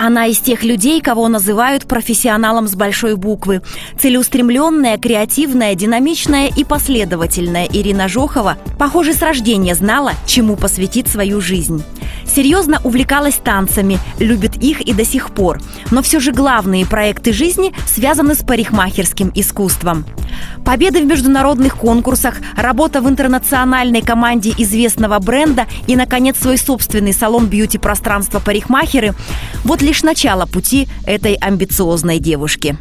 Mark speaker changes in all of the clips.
Speaker 1: Она из тех людей, кого называют профессионалом с большой буквы. Целеустремленная, креативная, динамичная и последовательная Ирина Жохова, похоже, с рождения знала, чему посвятить свою жизнь. Серьезно увлекалась танцами, любит их и до сих пор. Но все же главные проекты жизни связаны с парикмахерским искусством. Победы в международных конкурсах, работа в интернациональной команде известного бренда и, наконец, свой собственный салон бьюти-пространства «Парикмахеры» – вот лишь начало пути этой амбициозной девушки.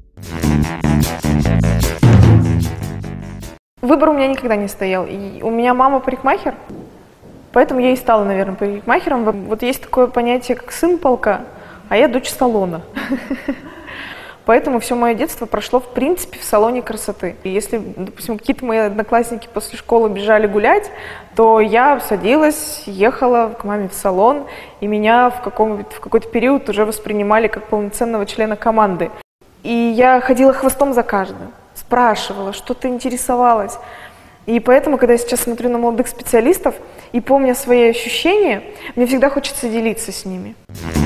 Speaker 2: Выбор у меня никогда не стоял. И у меня мама парикмахер, поэтому я и стала, наверное, парикмахером. Вот есть такое понятие, как сын полка, а я дочь салона. Поэтому все мое детство прошло, в принципе, в салоне красоты. И если, допустим, какие-то мои одноклассники после школы бежали гулять, то я садилась, ехала к маме в салон, и меня в какой-то период уже воспринимали как полноценного члена команды. И я ходила хвостом за каждым, спрашивала, что-то интересовалась. И поэтому, когда я сейчас смотрю на молодых специалистов и помня свои ощущения, мне всегда хочется делиться с ними.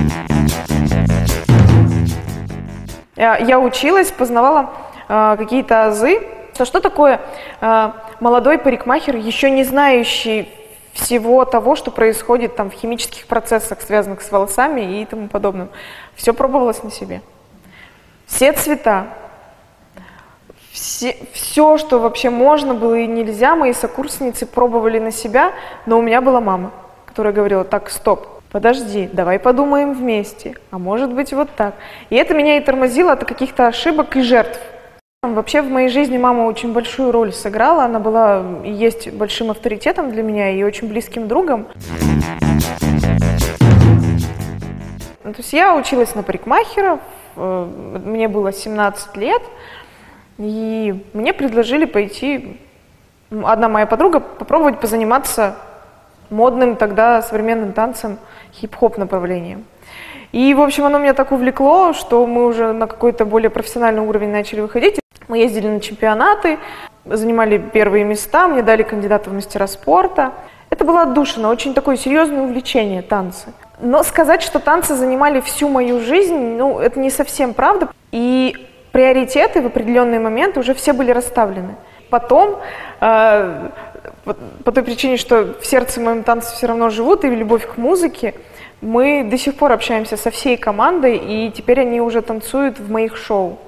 Speaker 2: Я училась, познавала какие-то азы. Что такое молодой парикмахер, еще не знающий всего того, что происходит там в химических процессах, связанных с волосами и тому подобным. Все пробовалось на себе. Все цвета, все, что вообще можно было и нельзя, мои сокурсницы пробовали на себя, но у меня была мама, которая говорила: так, стоп. Подожди, давай подумаем вместе, а может быть вот так. И это меня и тормозило от каких-то ошибок и жертв. Вообще в моей жизни мама очень большую роль сыграла, она была и есть большим авторитетом для меня и очень близким другом. То есть я училась на парикмахера, мне было 17 лет, и мне предложили пойти, одна моя подруга, попробовать позаниматься модным тогда современным танцем, хип-хоп направлением. И, в общем, оно меня так увлекло, что мы уже на какой-то более профессиональный уровень начали выходить. Мы ездили на чемпионаты, занимали первые места, мне дали кандидата в мастера спорта. Это было отдушина, очень такое серьезное увлечение танцы. Но сказать, что танцы занимали всю мою жизнь, ну, это не совсем правда. И приоритеты в определенные моменты уже все были расставлены. Потом, по той причине, что в сердце моем танцы все равно живут, и любовь к музыке, мы до сих пор общаемся со всей командой, и теперь они уже танцуют в моих шоу.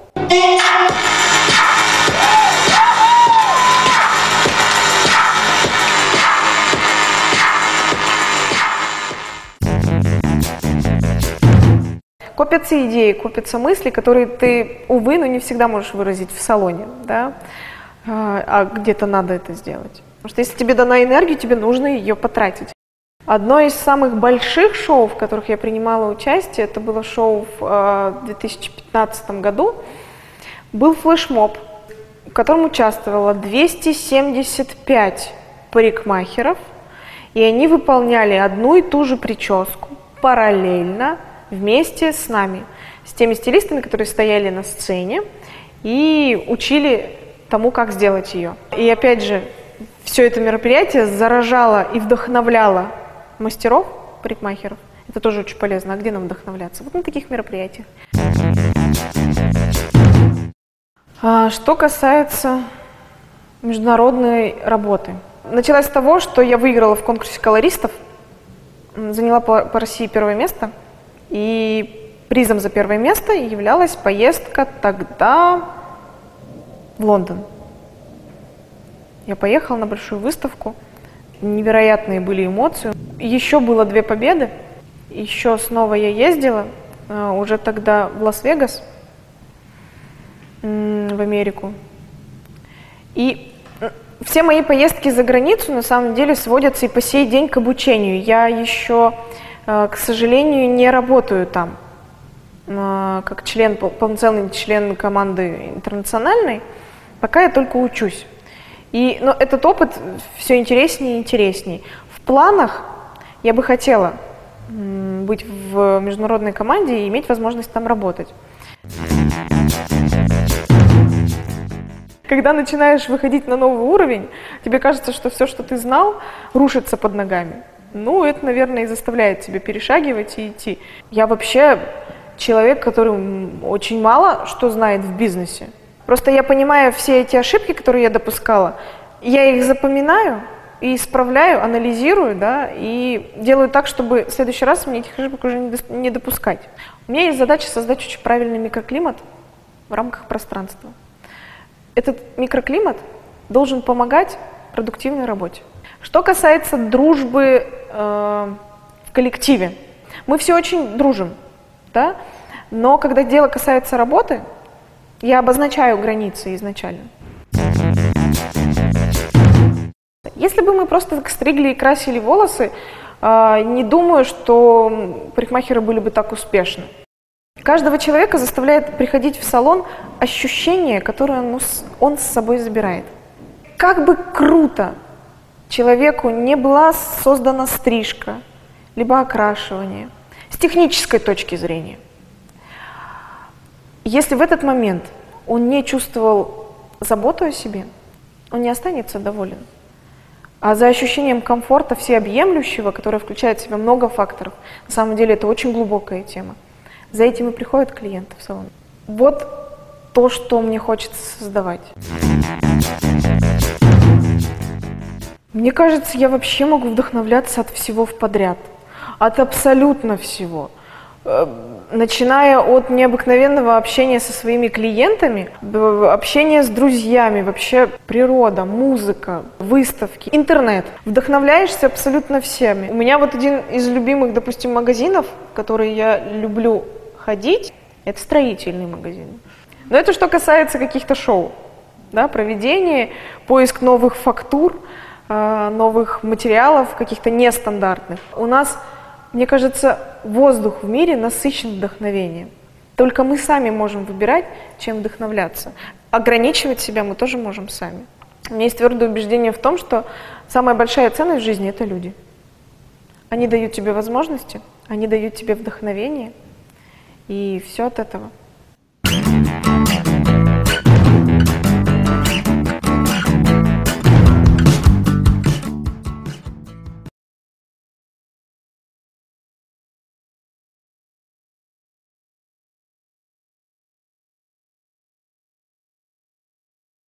Speaker 2: Копятся идеи, копятся мысли, которые ты, увы, но не всегда можешь выразить в салоне, да? А где-то надо это сделать. Потому что если тебе дана энергия, тебе нужно ее потратить. Одно из самых больших шоу, в которых я принимала участие, это было шоу в 2015 году, был флешмоб, в котором участвовало 275 парикмахеров, и они выполняли одну и ту же прическу параллельно вместе с нами, с теми стилистами, которые стояли на сцене и учили тому, как сделать ее. И опять же, все это мероприятие заражало и вдохновляло мастеров, парикмахеров. Это тоже очень полезно. А где нам вдохновляться? Вот на таких мероприятиях. Что касается международной работы. Началась с того, что я выиграла в конкурсе колористов, заняла по России первое место. И призом за первое место являлась поездка тогда в Лондон. Я поехала на большую выставку, невероятные были эмоции. Еще было 2 победы, еще снова я ездила, уже тогда в Лас-Вегас, в Америку. И все мои поездки за границу на самом деле сводятся и по сей день к обучению. Я еще, к сожалению, не работаю там, как полноценный член команды интернациональной, пока я только учусь. Но этот опыт все интереснее и интереснее. В планах я бы хотела быть в международной команде и иметь возможность там работать. Когда начинаешь выходить на новый уровень, тебе кажется, что все, что ты знал, рушится под ногами. Ну, это, наверное, и заставляет тебя перешагивать и идти. Я вообще человек, который очень мало что знает в бизнесе. Просто я понимаю все эти ошибки, которые я допускала, я их запоминаю и исправляю, анализирую, да, и делаю так, чтобы в следующий раз мне этих ошибок уже не допускать. У меня есть задача создать очень правильный микроклимат в рамках пространства. Этот микроклимат должен помогать продуктивной работе. Что касается дружбы в коллективе, мы все очень дружим, да? Но когда дело касается работы, я обозначаю границы изначально. Если бы мы просто стригли и красили волосы, не думаю, что парикмахеры были бы так успешны. Каждого человека заставляет приходить в салон ощущение, которое он с собой забирает. Как бы круто человеку не была создана стрижка, либо окрашивание, с технической точки зрения. Если в этот момент он не чувствовал заботу о себе, он не останется доволен. А за ощущением комфорта всеобъемлющего, которое включает в себя много факторов, на самом деле это очень глубокая тема, за этим и приходят клиенты в салон. Вот то, что мне хочется создавать. Мне кажется, я вообще могу вдохновляться от всего подряд, от абсолютно всего. Начиная от необыкновенного общения со своими клиентами, общения с друзьями, вообще природа, музыка, выставки, интернет. Вдохновляешься абсолютно всеми. У меня вот один из любимых, допустим, магазинов, в который я люблю ходить, это строительный магазин. Но это что касается каких-то шоу, да, проведения, поиск новых фактур, новых материалов, каких-то нестандартных. У нас, мне кажется, воздух в мире насыщен вдохновением. Только мы сами можем выбирать, чем вдохновляться. Ограничивать себя мы тоже можем сами. У меня есть твердое убеждение в том, что самая большая ценность в жизни – это люди. Они дают тебе возможности, они дают тебе вдохновение, и все от этого.